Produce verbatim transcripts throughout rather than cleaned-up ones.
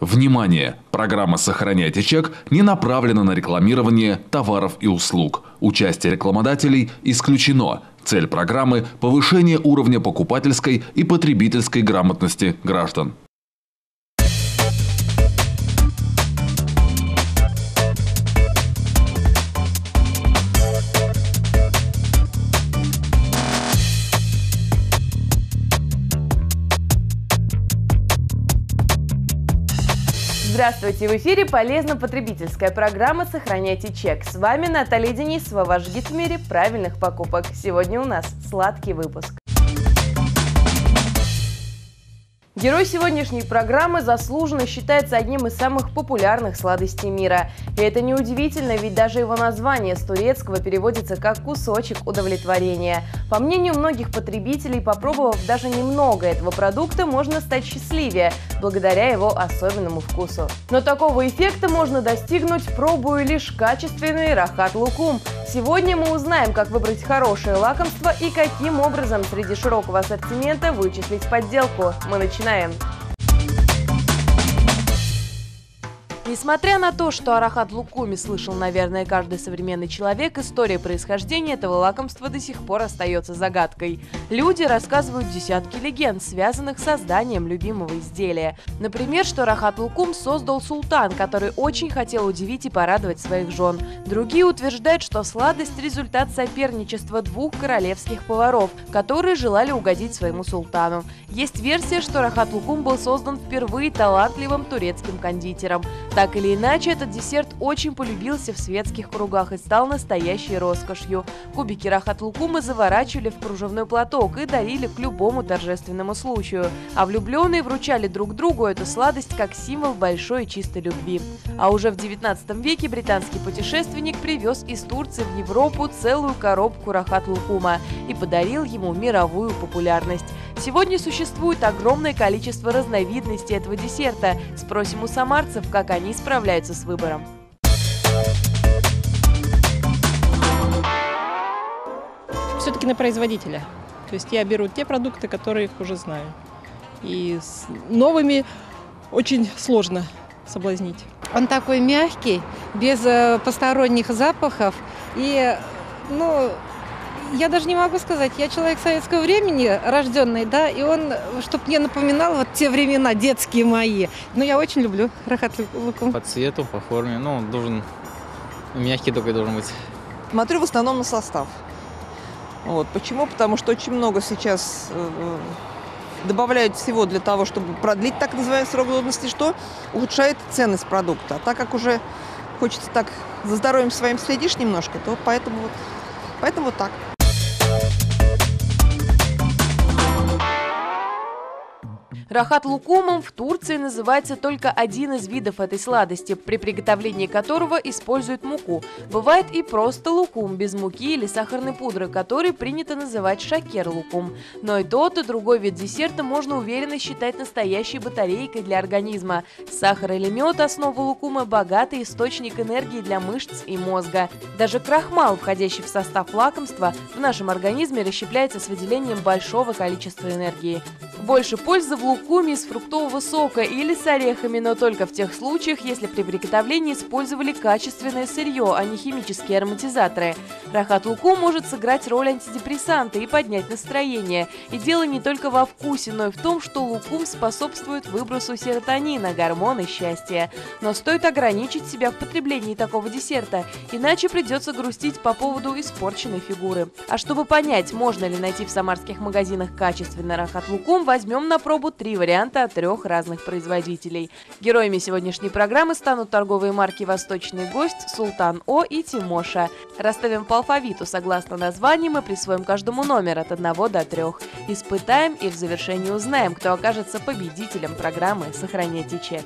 Внимание! Программа «Сохраняйте чек» не направлена на рекламирование товаров и услуг. Участие рекламодателей исключено. Цель программы – повышение уровня покупательской и потребительской грамотности граждан. Здравствуйте! В эфире полезно-потребительская программа «Сохраняйте чек». С вами Наталья Денисова, ваш гид в мире правильных покупок. Сегодня у нас сладкий выпуск. Герой сегодняшней программы заслуженно считается одним из самых популярных сладостей мира. И это неудивительно, ведь даже его название с турецкого переводится как «кусочек удовлетворения». По мнению многих потребителей, попробовав даже немного этого продукта, можно стать счастливее, благодаря его особенному вкусу. Но такого эффекта можно достигнуть, пробуя лишь качественный рахат лукум. Сегодня мы узнаем, как выбрать хорошее лакомство и каким образом среди широкого ассортимента вычислить подделку. Мы начинаем. Несмотря на то, что о рахат лукуме слышал, наверное, каждый современный человек, история происхождения этого лакомства до сих пор остается загадкой. Люди рассказывают десятки легенд, связанных с созданием любимого изделия. Например, что рахат лукум создал султан, который очень хотел удивить и порадовать своих жен. Другие утверждают, что сладость – результат соперничества двух королевских поваров, которые желали угодить своему султану. Есть версия, что рахат лукум был создан впервые талантливым турецким кондитером. Так или иначе, этот десерт очень полюбился в светских кругах и стал настоящей роскошью. Кубики рахат лукума заворачивали в кружевной платок и дарили к любому торжественному случаю. А влюбленные вручали друг другу эту сладость как символ большой и чистой любви. А уже в девятнадцатом веке британский путешественник привез из Турции в Европу целую коробку рахат лукума и подарил ему мировую популярность. Сегодня существует огромное количество разновидностей этого десерта. Спросим у самарцев, как они справляются с выбором. Все-таки на производителя. То есть я беру те продукты, которые их уже знаю. И с новыми очень сложно соблазнить. Он такой мягкий, без посторонних запахов. И, ну, я даже не могу сказать, я человек советского времени, рожденный, да, и он, чтобы мне напоминал вот те времена детские мои. Но я очень люблю рахат лукум. По цвету, по форме, ну, он должен, мягкий только должен быть. Смотрю в основном на состав. Вот. Почему? Потому что очень много сейчас э, добавляют всего для того, чтобы продлить так называемый срок годности, что улучшает ценность продукта. А так как уже хочется так за здоровьем своим следишь немножко, то поэтому вот, поэтому вот так. Рахат лукумом в Турции называется только один из видов этой сладости, при приготовлении которого используют муку. Бывает и просто лукум без муки или сахарной пудры, который принято называть шакер-лукум. Но и тот, и другой вид десерта можно уверенно считать настоящей батарейкой для организма. Сахар или мед – основа лукума, богатый источник энергии для мышц и мозга. Даже крахмал, входящий в состав лакомства, в нашем организме расщепляется с выделением большого количества энергии. Больше пользы в лукуме из фруктового сока или с орехами, но только в тех случаях, если при приготовлении использовали качественное сырье, а не химические ароматизаторы. Рахат лукум может сыграть роль антидепрессанта и поднять настроение. И дело не только во вкусе, но и в том, что лукум способствует выбросу серотонина, гормона счастья. Но стоит ограничить себя в потреблении такого десерта, иначе придется грустить по поводу испорченной фигуры. А чтобы понять, можно ли найти в самарских магазинах качественный рахат лукум, возьмем на пробу три варианта от трех разных производителей. Героями сегодняшней программы станут торговые марки «Восточный гость», «Султан О» и «Тимоша». Расставим по алфавиту согласно названиям и присвоим каждому номер от одного до трех. Испытаем и в завершении узнаем, кто окажется победителем программы «Сохраняйте чек».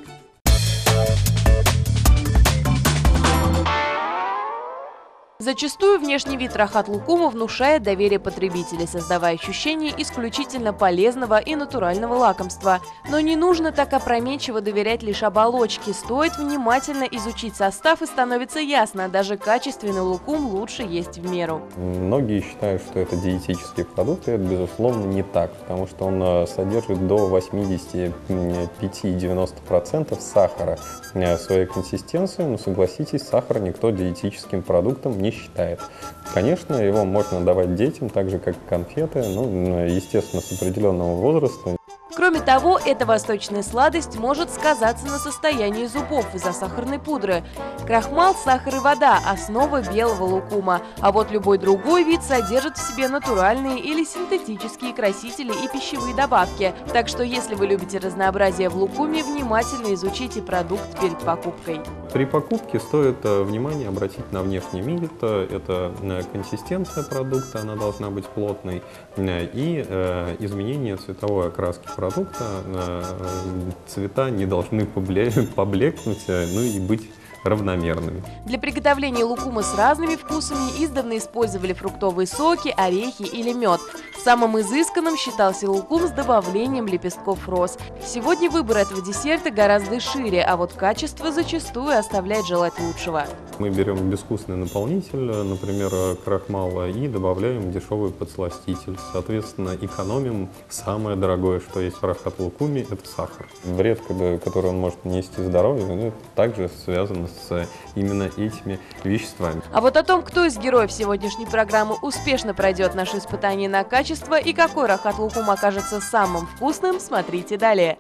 Зачастую внешний вид рахат лукума внушает доверие потребителей, создавая ощущение исключительно полезного и натурального лакомства. Но не нужно так опрометчиво доверять лишь оболочке. Стоит внимательно изучить состав, и становится ясно, даже качественный лукум лучше есть в меру. Многие считают, что это диетический продукт, и это, безусловно, не так, потому что он содержит до восьмидесяти пяти — девяноста процентов сахара в своей консистенции. Но, согласитесь, сахар никто диетическим продуктом не считает. Конечно, его можно давать детям, так же, как и конфеты, ну, естественно, с определенного возраста. Кроме того, эта восточная сладость может сказаться на состоянии зубов из-за сахарной пудры. Крахмал, сахар и вода – основа белого лукума, а вот любой другой вид содержит в себе натуральные или синтетические красители и пищевые добавки. Так что, если вы любите разнообразие в лукуме, внимательно изучите продукт перед покупкой. При покупке стоит внимание обратить на внешний вид, это консистенция продукта, она должна быть плотной, и изменение цветовой окраски продукта, цвета не должны поблекнуть, ну и быть равномерными. Для приготовления лукума с разными вкусами издавна использовали фруктовые соки, орехи или мед. Самым изысканным считался лукум с добавлением лепестков роз. Сегодня выбор этого десерта гораздо шире, а вот качество зачастую оставляет желать лучшего. Мы берем безвкусный наполнитель, например, крахмала, и добавляем дешевый подсластитель. Соответственно, экономим самое дорогое, что есть в рахат лукуме, это сахар. Вред, который он может нанести здоровью, ну, также связан с именно этими веществами. А вот о том, кто из героев сегодняшней программы успешно пройдет наши испытания на качество и какой рахат лукум окажется самым вкусным, смотрите далее.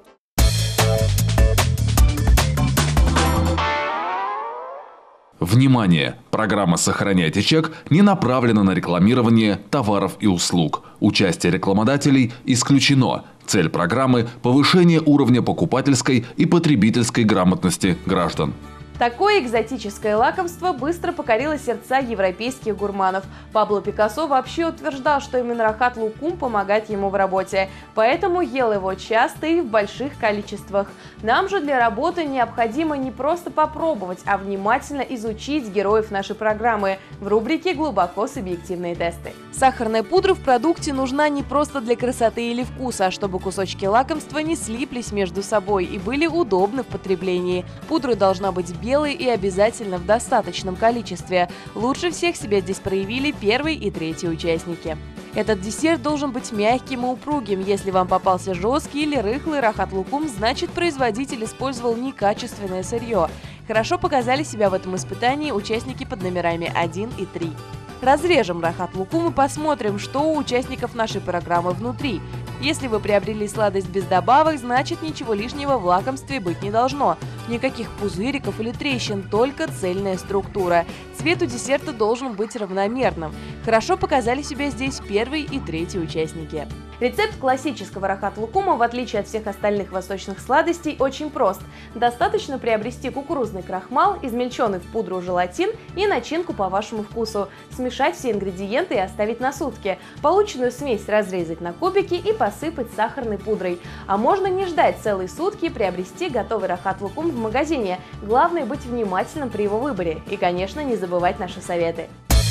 Внимание! Программа «Сохраняйте чек» не направлена на рекламирование товаров и услуг. Участие рекламодателей исключено. Цель программы – повышение уровня покупательской и потребительской грамотности граждан. Такое экзотическое лакомство быстро покорило сердца европейских гурманов. Пабло Пикассо вообще утверждал, что именно рахат лукум помогает ему в работе, поэтому ел его часто и в больших количествах. Нам же для работы необходимо не просто попробовать, а внимательно изучить героев нашей программы в рубрике «Глубоко субъективные тесты». Сахарная пудра в продукте нужна не просто для красоты или вкуса, а чтобы кусочки лакомства не слиплись между собой и были удобны в потреблении. Пудра должна быть белый и обязательно в достаточном количестве. Лучше всех себя здесь проявили первый и третий участники. Этот десерт должен быть мягким и упругим. Если вам попался жесткий или рыхлый рахат лукум, значит, производитель использовал некачественное сырье. Хорошо показали себя в этом испытании участники под номерами один и три. Разрежем рахат лукум и посмотрим, что у участников нашей программы внутри. Если вы приобрели сладость без добавок, значит, ничего лишнего в лакомстве быть не должно. Никаких пузыриков или трещин, только цельная структура. Цвет у десерта должен быть равномерным. Хорошо показали себя здесь первый и третий участники. Рецепт классического рахат лукума, в отличие от всех остальных восточных сладостей, очень прост. Достаточно приобрести кукурузный крахмал, измельченный в пудру желатин и начинку по вашему вкусу. Смешать все ингредиенты и оставить на сутки. Полученную смесь разрезать на кубики и посыпать сахарной пудрой. А можно не ждать целые сутки и приобрести готовый рахат лукум в магазине. Главное быть внимательным при его выборе. И, конечно, не забывать наши советы.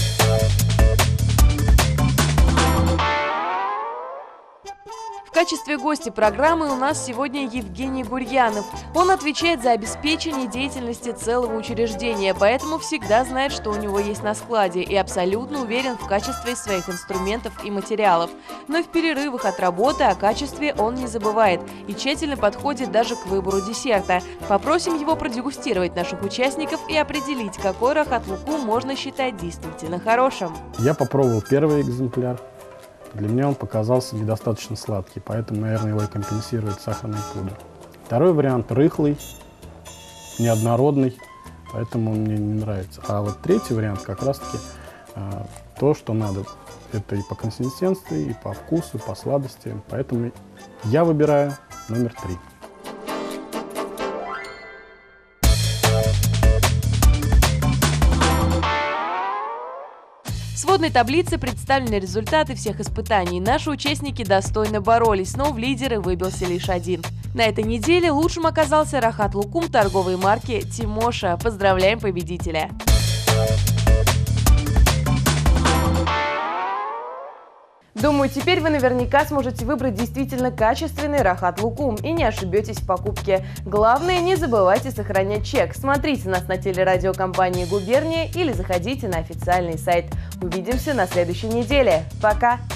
В качестве гостя программы у нас сегодня Евгений Гурьянов. Он отвечает за обеспечение деятельности целого учреждения, поэтому всегда знает, что у него есть на складе, и абсолютно уверен в качестве своих инструментов и материалов. Но в перерывах от работы о качестве он не забывает и тщательно подходит даже к выбору десерта. Попросим его продегустировать наших участников и определить, какой рахат лукум можно считать действительно хорошим. Я попробовал первый экземпляр. Для меня он показался недостаточно сладкий, поэтому, наверное, его и компенсирует сахарная пудра. Второй вариант рыхлый, неоднородный, поэтому он мне не нравится. А вот третий вариант как раз-таки э, то, что надо. Это и по консистенции, и по вкусу, и по сладости. Поэтому я выбираю номер три. В сводной таблице представлены результаты всех испытаний. Наши участники достойно боролись, но в лидеры выбился лишь один. На этой неделе лучшим оказался рахат лукум торговой марки «Тимоша». Поздравляем победителя! Думаю, теперь вы наверняка сможете выбрать действительно качественный Рахат Лукум и не ошибетесь в покупке. Главное, не забывайте сохранять чек. Смотрите нас на телерадиокомпании «Губерния» или заходите на официальный сайт. Увидимся на следующей неделе. Пока!